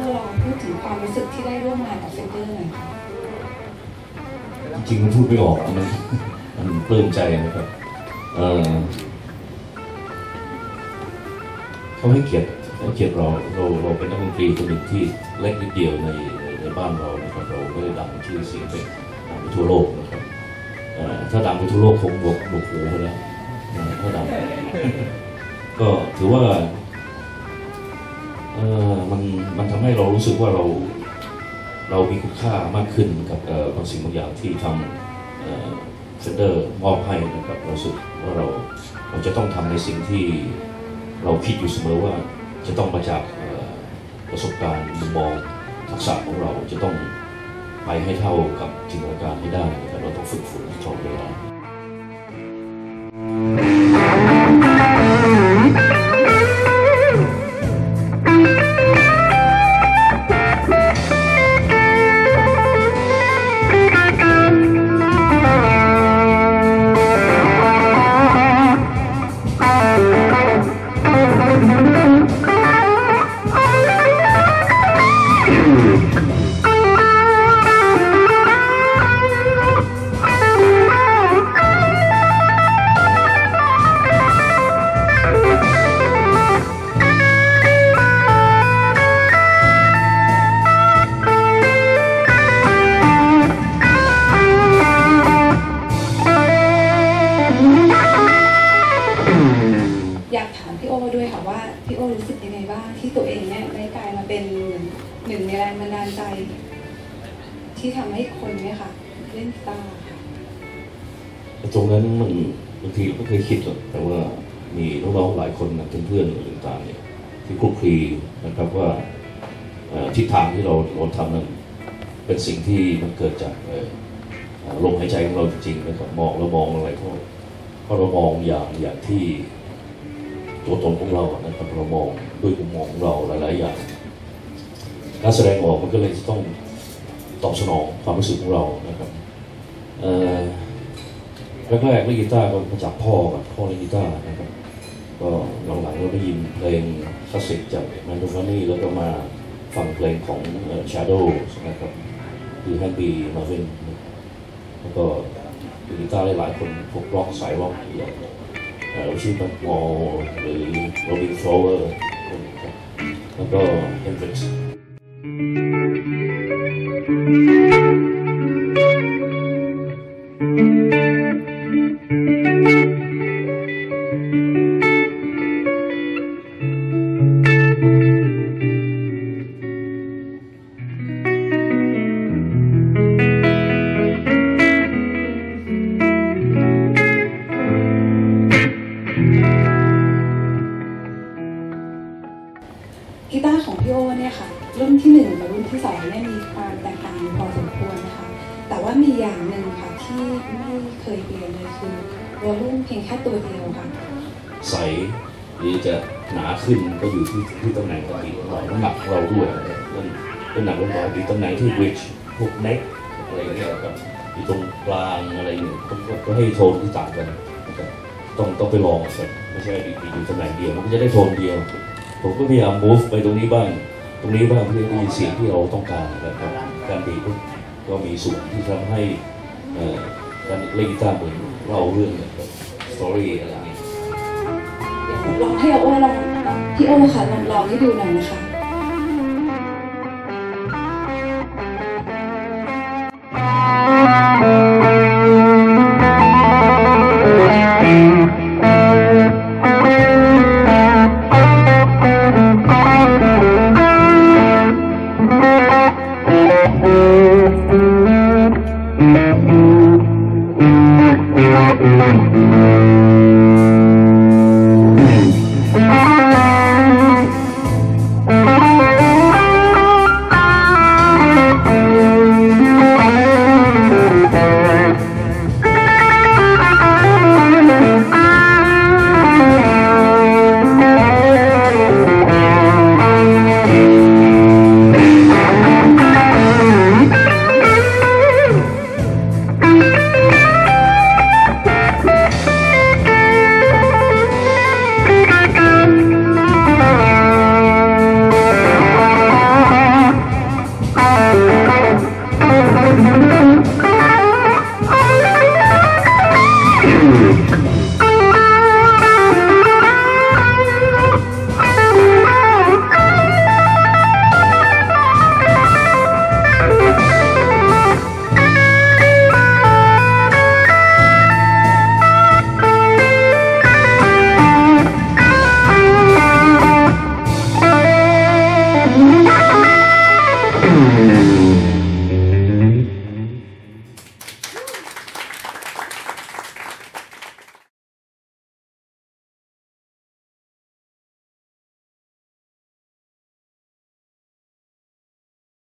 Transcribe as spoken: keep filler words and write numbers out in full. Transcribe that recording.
ลองพูดถึงความรู้สึกที่ได้ร่วมงานกับเฟนเดอร์หน่อยค่ะจริงๆมันพูดไม่ออกมันมันปลื้มใจนะครับเออเขาให้เกียรติให้เกียรติเราเราเราเป็นนักดนตรีคนหนึ่งที่เล็กนิดเดียวในในบ้านเรานะครับเราไม่ได้ดังชื่อเสียงไปดังไปทั่วโลกนะครับถ้าดังไปทั่วโลกคงบวกบวกหูไปแล้วถ้าดังก็ถือว่าเออมันมันทำให้เรารู้สึกว่าเราเรามีคุณค่ามากขึ้นกับบางสิ่งบางอย่างที่ทำเฟนเดอร์มอบให้นะครับเราสึกว่าเราเราจะต้องทำในสิ่งที่เราคิดอยู่เสมอว่าจะต้องมาจากประสบการณ์มุมมองทักษะของเราจะต้องไปให้เท่ากับจินตนาการให้ได้แต่เราต้องฝึกฝนตลอดเวลาอยากถามพี่โอ้ด้วยค่ะว่าพี่โอ้รู้สึกยังไงบ้างที่ตัวเองเนี่ยได้กลายมาเป็นหนึ่งในแรงบันดาลใจที่ทำให้คนเนี่ยค่ะเล่นกีตาร์ค่ะตรงนั้นมันบางทีเราไม่เคยคิดหรอกแต่ว่ามีน้องๆหลายคนนะเพื่อนๆต่างๆเนี่ยที่คลุกคลีนะครับว่าทิศทางที่เราเราทำนั้นเป็นสิ่งที่มันเกิดจากลมหายใจของเราจริงๆนะครับมองเรามองอะไรเพราะเพราะเรามองอย่างอย่างที่ตัวตนของเรานะครับเรามองด้วยมุมมองของเราหลายๆอย่างการแสดงออกมันก็เลยต้องตอบสนองความรู้สึกของเรานะครับแรกๆเล่นกีตาร์ก็มาจากพ่อกับพ่อเล่นกีตาร์นะครับก็หลังๆเราได้ยินเพลงคลาสสิกจากแมนโดฟานี่แล้วก็มาฟังเพลงของ Shadow นะครับคือแฮนดี้มาวินแล้วก็กีตาร์หลายๆคนพวกร็อกสายร็อกอย่างเราชื่อบัตมอลหรือโรบินฟลาวเวอร์แล้วก็เฮนดริกซ์กีตาร์ของพี่โอเนี่ยค่ะรุ่นที่หนึ่งกับรุ่นที่สองเนี่ยมีความแตกต่างพอสมควรนะคะแต่ว่ามีอย่างหนึ่งค่ะที่ไม่เคยเปลี่ยนเลยคือวอลลุ่มเพียงแค่ตัวเดียวค่ะใสหรือจะหนาขึ้นก็อยู่ที่ที่ตำแหน่งกระดิ่งหน่อยน้ำหนักของเราด้วยน้ำหนักของเราอยู่ตำแหน่งที่ bridge พวก neck อะไรอย่างเงี้ยครับอยู่ตรงกลางอะไรอย่างเงี้ยก็ให้โทนที่ต่างกันนะครับต้องต้องไปลองครับไม่ใช่อยู่ตำแหน่งเดียวมันก็จะได้โทนเดียวผมก็พยายาม move ไปตรงนี้บ้างตรงนี้บ้างเพื่อได้ยินเสียงที่เราต้องการนะครับการดีก็มีส่วนที่ทำให้การเล่นกีตาร์เหมือนเล่าเรื่องแบบสตอรี่อะไรอย่างนี้ลองให้โอ้ลองพี่โอ้ค่ะลองลองให้ดูหน่อยนะคะ